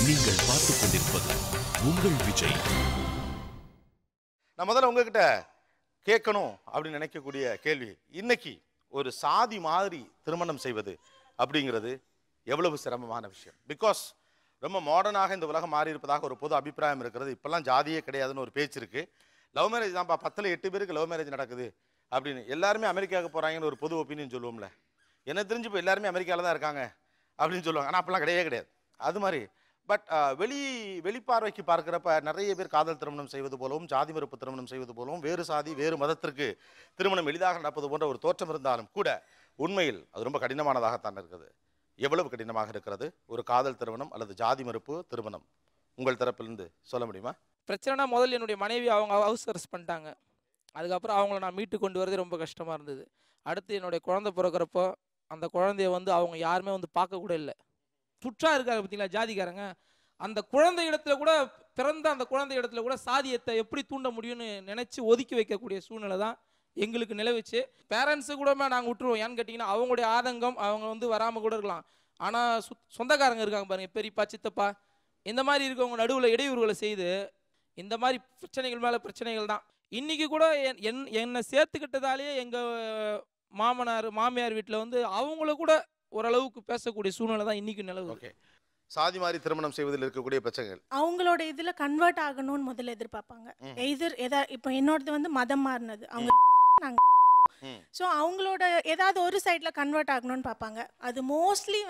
நீங்கள் பார்த்துக் கொண்டிருப்பது உங்கள் விஜய். நான் முதல்ல உங்ககிட்ட கேட்கணும் அப்படின்னு நினைக்கக்கூடிய கேள்வி, இன்னைக்கு ஒரு சாதி மாதிரி திருமணம் செய்வது அப்படிங்கிறது எவ்வளவு சிரமமான விஷயம்? பிகாஸ் ரொம்ப மாடர்னாக இந்த உலகம் மாறி இருப்பதாக ஒரு பொது அபிப்பிராயம் இருக்கிறது. இப்பெல்லாம் ஜாதியே கிடையாதுன்னு ஒரு பேச்சு இருக்கு. லவ் மேரேஜ் தான்ப்பா, 10ல் 8 பேருக்கு லவ் மேரேஜ் நடக்குது அப்படின்னு. எல்லாருமே அமெரிக்காவுக்கு போறாங்கன்னு ஒரு பொது ஒப்பீனியன் சொல்லுவோம்ல. எனக்கு தெரிஞ்சு இப்போ எல்லாருமே அமெரிக்காவில் தான் இருக்காங்க அப்படின்னு சொல்லுவாங்க. ஆனால் அப்பெல்லாம் கிடையவே கிடையாது. அது மாதிரி பட் வெளிப்பார்வைக்கு பார்க்குறப்ப நிறைய பேர் காதல் திருமணம் செய்வது போலவும் ஜாதி மறுப்பு திருமணம் செய்வது போலவும் வேறு சாதி வேறு மதத்திற்கு திருமணம் எளிதாக நடப்பது போன்ற ஒரு தோற்றம் இருந்தாலும் கூட உண்மையில் அது ரொம்ப கடினமானதாகத்தான் இருக்குது. எவ்வளவு கடினமாக இருக்கிறது ஒரு காதல் திருமணம் அல்லது ஜாதி மறுப்பு திருமணம்? உங்கள் தரப்பிலிருந்து சொல்ல முடியுமா? பிரச்சனைனா முதல்ல என்னுடைய மனைவி அவங்க ஹவுஸ் அரெஸ்ட் பண்ணிட்டாங்க. அதுக்கப்புறம் அவங்கள நான் மீட்டு கொண்டு வரதே ரொம்ப கஷ்டமாக இருந்தது. அடுத்து என்னுடைய குழந்தை பிறக்கிறப்போ அந்த குழந்தைய அவங்க யாருமே பார்க்க கூட இல்லை. புற்றா இருக்காங்க பார்த்தீங்களா ஜாதிக்காரங்க, அந்த குழந்தை இடத்துல கூட பிறந்த அந்த குழந்தை இடத்துல கூட சாதியத்தை எப்படி தூண்ட முடியும்னு நினச்சி ஒதுக்கி வைக்கக்கூடிய சூழ்நிலை தான் எங்களுக்கு நிலவுச்சு. பேரண்ட்ஸு கூட நாங்கள் விட்டுருவோம். ஏன்னு கேட்டிங்கன்னா அவங்களுடைய ஆதங்கம், அவங்க வராமல் கூட இருக்கலாம். ஆனால் சொந்தக்காரங்க இருக்காங்க பாருங்கள், பெரியப்பா சித்தப்பா இந்த மாதிரி இருக்கவங்க நடுவில் இடையூறுகளை செய்து இந்த மாதிரி பிரச்சனைகள் மேலே பிரச்சனைகள் தான். இன்றைக்கி கூட என்னை சேர்த்துக்கிட்டதாலேயே எங்கள் மாமனார் மாமியார் வீட்டில் அவங்கள கூட ஓரளவுக்கு பேசக்கூடிய சூழ்நிலை தான் இன்னைக்கு நிலவு. ஓகே, சாதி மாதிரி திருமணம் செய்வதில் இருக்கக்கூடிய பிரச்சனைகள் அவங்களோட இதுல கன்வெர்ட் ஆகணும்னு முதல்ல எதிர்பார்ப்பாங்க. இப்போ என்னோடது மதம் மாறினது அவங்க ஸோ அவங்களோட ஏதாவது ஒரு சைட்ல கன்வெர்ட் ஆகணும்னு பார்ப்பாங்க. அது மோஸ்ட்லி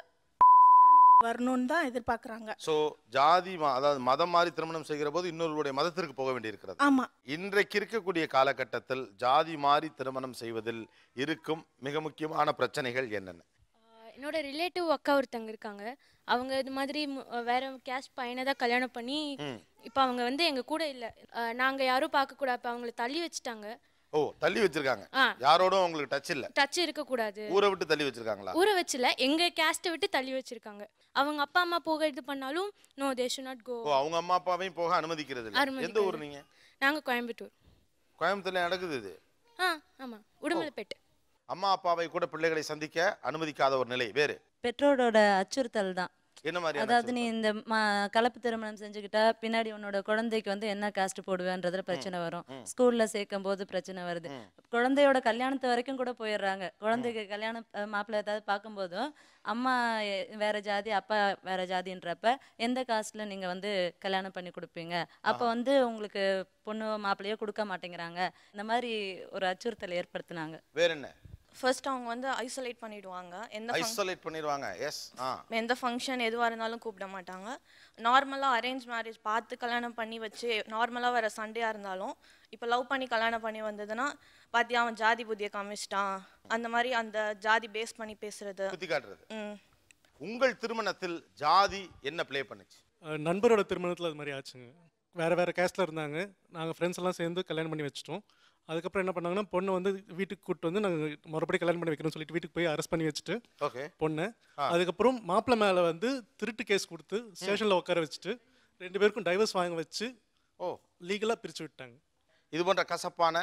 வரணும்னு தான் எதிர்பார்க்குறாங்க. ஸோ ஜாதி அதாவது மதம் மாதிரி திருமணம் செய்கிற போது இன்னொருடைய மதத்திற்கு போக வேண்டியிருக்கிறது. ஆமா, இன்றைக்கு இருக்கக்கூடிய காலகட்டத்தில் ஜாதி மாதிரி திருமணம் செய்வதில் இருக்கும் மிக முக்கியமான பிரச்சனைகள் என்னென்ன? என்னோட ரிலேட்டிவ் அக்கா ஒருத்தங்க இருக்காங்க. அவங்க இது மாதிரி வேற கேஸ்ட் பையனை தான் கல்யாணம் பண்ணி இப்போ அவங்க எங்க கூட இல்லை. நாங்கள் யாரும் பார்க்கக்கூடாது, இப்போ அவங்களை தள்ளி வச்சுட்டாங்க. ஓ, தள்ளி வச்சிருக்காங்க. யாரோடும் உங்களுக்கு டச் இல்ல? டச் இருக்கக்கூடாது. ஊரை விட்டு தள்ளி வச்சிருக்காங்களா? ஊரை வச்சுல எங்க கேஸ்ட்டை விட்டு தள்ளி வச்சிருக்காங்க. அவங்க அப்பா அம்மா போக இது பண்ணாலும் no they should not go. Oh, அவங்க அம்மா அப்பாவையும் போக அனுமதிக்கிறது இல்ல. எந்த ஊர் நீங்க? நாங்க கோயம்புத்தூர். கோயம்புத்தூர்ல நடக்குது இது? ஆமா, உடுமலைப்பேட்டை. அம்மா அப்பாவை கூட பிள்ளைகளை சந்திக்க அனுமதிக்காத ஒரு நிலை வேறு. பெற்றோரோட அச்சுறுத்தல் தான். என்ன மாதிரி? அதாவது நீ இந்த கலப்பு திருமணம் செஞ்சுக்கிட்டா பின்னாடி உன்னோட குழந்தைக்கு என்ன காஸ்ட் போடுவேன்றதுல பிரச்சனை வரும். ஸ்கூல்ல சேர்க்கும் போது பிரச்சனை வருது. குழந்தையோட கல்யாணத்து வரைக்கும் கூட போயிடுறாங்க. குழந்தைக்கு கல்யாணம் மாப்பிள்ளை ஏதாவது பார்க்கும்போதும் அம்மா வேற ஜாதி அப்பா வேற ஜாதின்றப்ப எந்த காஸ்ட்ல நீங்க கல்யாணம் பண்ணி கொடுப்பீங்க, அப்ப உங்களுக்கு பொண்ணு மாப்பிள்ளையோ கொடுக்க மாட்டேங்கிறாங்க. இந்த மாதிரி ஒரு அச்சுறுத்தலை ஏற்படுத்தினாங்க. வேற என்ன? ஃபர்ஸ்ட் அவங்க ஐசோலேட் பண்ணிடுவாங்க. ஐசோலேட் பண்ணிடுவாங்க. எஸ். எந்த ஃபங்க்ஷன் எதுவாக இருந்தாலும் கூப்பிட மாட்டாங்க. நார்மலாக அரேஞ்ச் மேரேஜ் பார்த்து கல்யாணம் பண்ணி வச்சு நார்மலாக வர சண்டையாக இருந்தாலும் இப்போ லவ் பண்ணி கல்யாணம் பண்ணி வந்ததுன்னா பார்த்தியா அவன் ஜாதி புத்தியை காமிச்சிட்டான், அந்த மாதிரி அந்த ஜாதி பேஸ் பண்ணி பேசுறது, குத்தி காட்டுறது. உங்கள் திருமணத்தில் ஜாதி என்ன ப்ளே பண்ணுச்சு? நண்பரோட திருமணத்தில் அது மாதிரி ஆச்சுங்க. வேறு வேறு கேஸ்டில் இருந்தாங்க. நாங்கள் ஃப்ரெண்ட்ஸ் எல்லாம் சேர்ந்து கல்யாணம் பண்ணி வச்சிட்டோம். அதுக்கப்புறம் என்ன பண்ணாங்கன்னா பொண்ணு வீட்டுக்கு கூப்பிட்டு நாங்கள் மறுபடியும் கல்யாணம் பண்ணி வைக்கணும்னு சொல்லிட்டு வீட்டுக்கு போய் அரெஸ்ட் பண்ணி வச்சுட்டு பொண்ணு அதுக்கப்புறம் மாப்பிள்ளை மேலே திருட்டு கேஸ் கொடுத்து ஸ்டேஷனில் உட்கார வச்சுட்டு 2 பேருக்கும் டைவர்ஸ் வாங்க வச்சு லீகலாக பிரித்து விட்டாங்க. இது போன்ற கசப்பான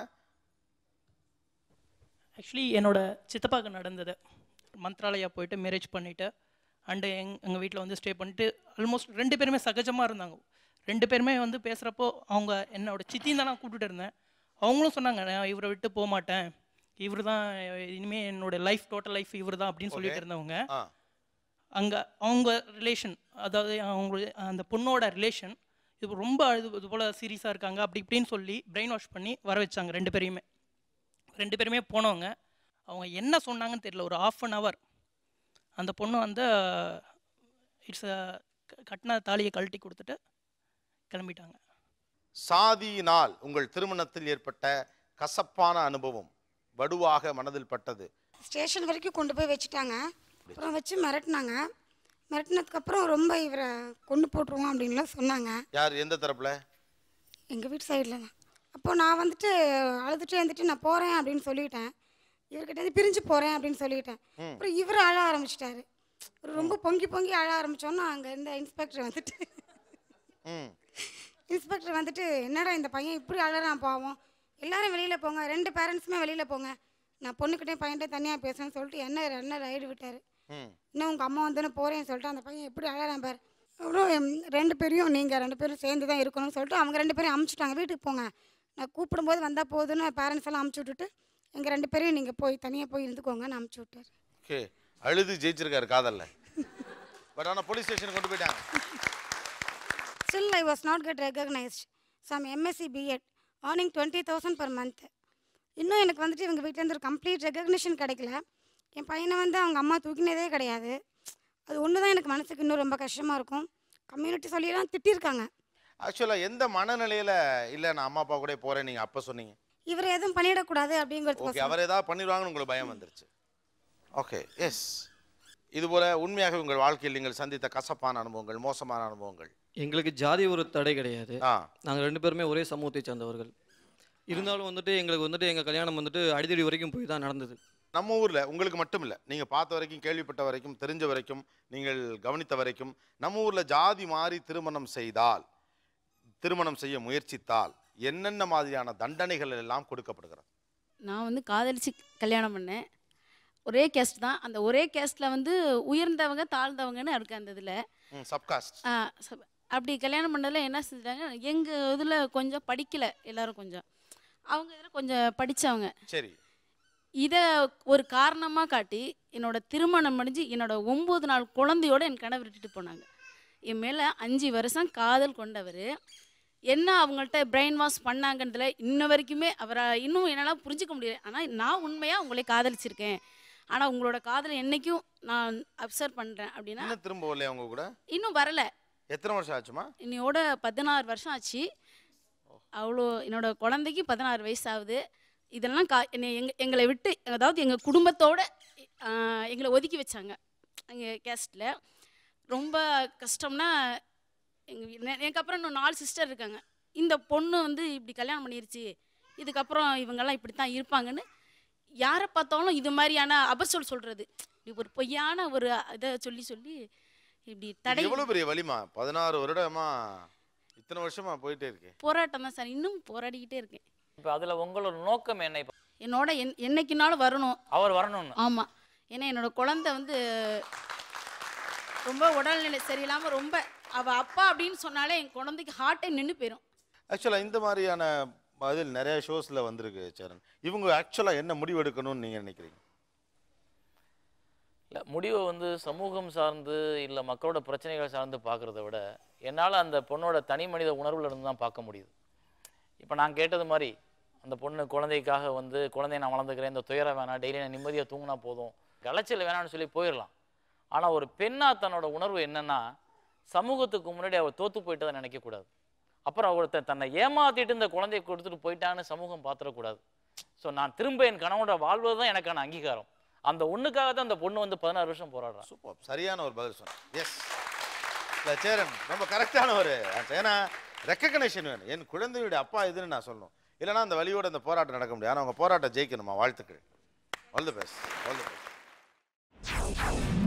ஆக்சுவலி என்னோட சித்தப்பாவுக்கு நடந்தது. மந்த்ராலயா போயிட்டு மேரேஜ் பண்ணிவிட்டு அண்டு எங்கள் வீட்டில் ஸ்டே பண்ணிட்டு ஆல்மோஸ்ட் 2 பேருமே சகஜமாக இருந்தாங்க. 2 பேருமே பேசுகிறப்போ அவங்க என்னோட சித்தின்னு தான் நான் கூப்பிட்டுட்டு இருந்தேன். அவங்களும் சொன்னாங்க நான் இவரை விட்டு போக மாட்டேன், இவர் தான் இனிமேல் என்னோட லைஃப் டோட்டல் லைஃப் இவர் தான் அப்படின்னு சொல்லிட்டு இருந்தவங்க. அங்கே அவங்க ரிலேஷன், அதாவது அவங்க அந்த பொண்ணோட ரிலேஷன் இது ரொம்ப இது போல் சீரியஸாக இருக்காங்க அப்படி இப்படின்னு சொல்லி பிரெயின் வாஷ் பண்ணி வர வச்சாங்க. 2 பேருமே போனவங்க. அவங்க என்ன சொன்னாங்கன்னு தெரியல. ஒரு 1/2 hour அந்த பொண்ணு இட்ஸ் கட்டின தாலியை கழட்டி கொடுத்துட்டு கிளம்பிட்டாங்க. சாதியினால் உங்கள் திருமணத்தில் ஏற்பட்ட கசப்பான அனுபவம் வடுவாக மனதில் பட்டது? ஸ்டேஷன் வரைக்கும் கொண்டு போய் வச்சுட்டாங்க. அப்புறம் வச்சு மிரட்டினாங்க. மிரட்டினதுக்கப்புறம் ரொம்ப இவரை கொண்டு போட்டுருவோம் அப்படின்லாம் சொன்னாங்க. யார், எந்த தரப்புல? எங்கள் வீட்டு சைடில் தான். அப்போ நான் அழுதுட்டு நான் போகிறேன் அப்படின்னு சொல்லிட்டேன். இவர்கிட்ட பிரிஞ்சு போகிறேன் அப்படின்னு சொல்லிட்டேன். அப்புறம் இவர் அழ ஆரம்பிச்சிட்டாரு. ரொம்ப பொங்கி அழ ஆரம்பித்தோன்னா அங்கே இருந்த இன்ஸ்பெக்டர் என்னடா இந்த பையன் இப்படி அழறான் பாவம், எல்லாரும் வெளியில் போங்க, 2 பேரண்ட்ஸுமே வெளியில் போங்க, நான் பொண்ணுக்கிட்டே பையன்கிட்ட தனியாக பேசுகிறேன்னு சொல்லிட்டு என்ன ரைடு விட்டார். இன்னும் உங்கள் அம்மா போகிறேன்னு சொல்லிட்டு அந்த பையன் எப்படி அழறான் பாரு. அப்புறம் 2 பேரையும் நீங்கள் 2 பேரும் சேர்ந்து தான் இருக்கணும்னு சொல்லிட்டு அவங்க 2 பேரையும் அமுச்சிட்டாங்க. வீட்டுக்கு போங்க, நான் கூப்பிடும்போது வந்தால் போதுன்னு பேரண்ட்ஸ் எல்லாம் அமுச்சு விட்டுட்டு எங்கள் 2 பேரையும் நீங்கள் போய் தனியாக போய் இருந்துக்கோங்கன்னு அமுச்சு விட்டார். ஓகே, அழுது ஜெயிச்சிருக்காரு காதல்ல. பட் ஆனால் போலீஸ் ஸ்டேஷன் கொண்டு போயிட்டாங்க. Still I was not get recognized. Some MSc B.Ed earning 20,000 per month. இன்னும் எனக்கு வந்துட்டு இவங்க வீட்டிலேருந்து ஒரு கம்ப்ளீட் ரெகக்னிஷன் கிடைக்கல. என் பையனை வந்து அவங்க அம்மா தூக்கினதே கிடையாது. அது ஒன்று தான் எனக்கு மனசுக்கு இன்னும் ரொம்ப கஷ்டமாக இருக்கும். கம்யூனிட்டி சொல்லிலாம் திட்டிருக்காங்க. ஆக்சுவலாக எந்த மனநிலையில் இல்லை நான் அம்மா அப்பா கூட போகிறேன் நீங்கள் அப்போ சொன்னீங்க? இவர் எதுவும் பண்ணிடக்கூடாது அப்படிங்கிறது. ஓகே, அவர் ஏதாவது பண்ணிடுவாங்கன்னு உங்களுக்கு பயம் வந்துருச்சு. Okay, yes. இதுபோல் உண்மையாக உங்கள் வாழ்க்கையில் நீங்கள் சந்தித்த கசப்பான அனுபவங்கள், மோசமான அனுபவங்கள்? எங்களுக்கு ஜாதி ஒரு தடை கிடையாது. நாங்கள் 2 பேருமே ஒரே சமூகத்தை சேர்ந்தவர்கள். இருந்தாலும் வந்துட்டு எங்களுக்கு வந்துட்டு எங்கள் கல்யாணம் வந்துட்டு அடிதடி வரைக்கும் போய் தான் நடந்தது. நம்ம ஊரில் உங்களுக்கு மட்டும் இல்லை, நீங்கள் பார்த்த வரைக்கும், கேள்விப்பட்ட வரைக்கும், தெரிஞ்ச வரைக்கும், நீங்கள் கவனித்த வரைக்கும் நம்ம ஊரில் ஜாதி மாறி திருமணம் செய்தால், திருமணம் செய்ய முயற்சித்தால் என்னென்ன மாதிரியான தண்டனைகள் எல்லாம் கொடுக்கப்படுகிறது? நான் வந்து காதலிச்சு கல்யாணம் பண்ணேன். ஒரே கேஸ்ட் தான். அந்த ஒரே கேஸ்ட்டில் வந்து உயர்ந்தவங்க தாழ்ந்தவங்கன்னு இருக்கு அந்த இதில். சப்காஸ்ட். அப்படி கல்யாணம் பண்ணதில் என்ன செஞ்சிட்டாங்க, எங்கள் இதில் கொஞ்சம் படிக்கலை எல்லாரும், கொஞ்சம் அவங்க இதில் கொஞ்சம் படித்தவங்க. சரி. இதை ஒரு காரணமாக காட்டி என்னோட திருமணம் முடிஞ்சு என்னோட 9 நாள் குழந்தையோடு என் கணவர் விட்டுட்டு போனாங்க. என் மேலே 5 வருஷம் காதல் கொண்டவர் என்ன அவங்கள்ட்ட பிரெயின் வாஷ் பண்ணாங்கன்றதுல இன்ன வரைக்குமே அவரை இன்னும் என்னால் புரிஞ்சிக்க முடியல. ஆனால் நான் உண்மையாக உங்களை காதலிச்சிருக்கேன், ஆனால் உங்களோட காதலை என்றைக்கும் நான் அப்சர்வ் பண்ணுறேன் அப்படின்னா. இன்னும் திரும்ப வரலையா அவங்க கூட? இன்னும் வரலை. எத்தனை வருஷம் ஆச்சுமா? என்னையோட 16 வருஷம் ஆச்சு. அவ்வளோ என்னோட குழந்தைக்கு 16 வயசு ஆகுது. இதெல்லாம் எங்களை விட்டு, அதாவது எங்கள் குடும்பத்தோடு எங்களை ஒதுக்கி வச்சாங்க எங்கள் கேஸ்ட்டில். ரொம்ப கஷ்டம்னா எனக்கு அப்புறம் இன்னும் 4 சிஸ்டர் இருக்காங்க. இந்த பொண்ணு வந்து இப்படி கல்யாணம் பண்ணிருச்சு, இதுக்கப்புறம் இவங்கெல்லாம் இப்படி தான் இருப்பாங்கன்னு யாரை பார்த்தாலும் இது மாதிரியான அபசொல் சொல்கிறது, இப்படி ஒரு பொய்யான ஒரு இதை சொல்லி சொல்லி இப்படி தடை. எவ்வளோ பெரிய வலிமா? 16 வருடமா, இத்தனை வருஷமா போயிட்டே இருக்கேன். போராட்டம் தான் சார், இன்னும் போராடிக்கிட்டே இருக்கேன். இப்போ அதில் உங்களோட நோக்கம் என்ன? இப்போ என்னோட என்னைக்குனாலும் வரணும், அவர் வரணும். ஆமாம். ஏன்னா என்னோட குழந்தை வந்து ரொம்ப உடல்நிலை சரியில்லாமல், ரொம்ப அவள் அப்பா அப்படின்னு சொன்னாலே என் குழந்தைக்கு ஹார்ட்டே நின்று போயிடும். ஆக்சுவலாக இந்த மாதிரியான அதில் நிறைய ஷோஸில் வந்திருக்கு சரண். இவங்க ஆக்சுவலாக என்ன முடிவு எடுக்கணும்னு நீங்கள் நினைக்கிறீங்க? இல்லை, முடிவை வந்து சமூகம் சார்ந்து இல்லை மக்களோட பிரச்சனைகள் சார்ந்து பார்க்குறத விட என்னால் அந்த பொண்ணோட தனி மனித உணர்வில் இருந்து தான் பார்க்க முடியுது. இப்போ நான் கேட்டது மாதிரி அந்த பொண்ணு குழந்தைக்காக வந்து குழந்தைய நான் வளர்ந்துக்கிறேன், இந்த துயரம் வேணாம், டெய்லி நான் நிம்மதியாக தூங்கினா போதும், கலைச்சல் வேணான்னு சொல்லி போயிடலாம். ஆனால் ஒரு பெண்ணாக தன்னோட உணர்வு என்னென்னா, சமூகத்துக்கு முன்னாடி அவள் தோற்று போயிட்டதை நினைக்கக்கூடாது. அப்புறம் அவள் தன்னை ஏமாற்றிட்டு இந்த குழந்தைய கொடுத்துட்டு போயிட்டான்னு சமூகம் பார்த்துடக்கூடாது. ஸோ நான் திரும்ப என் கணவனோட வாழ்வது தான் எனக்கான அங்கீகாரம். அந்த ஒன்றுக்காக தான் அந்த பொண்ணு வந்து 16 வருஷம் போராடுறான். சூப்பர், சரியான ஒரு பதில் சொன்னேன். எஸ் சேரன், ரொம்ப கரெக்டான ஒரு. ஏன்னா ரெக்கக்னேஷன் வேணும். என் குழந்தையுடைய அப்பா இதுன்னு நான் சொல்லணும், இல்லைனா அந்த வழியோட அந்த போராட்டம் நடக்க முடியாது. ஆனால் அவங்க போராட்டம் ஜெயிக்கணுமா? வாழ்த்துக்கள். All the best, all the best.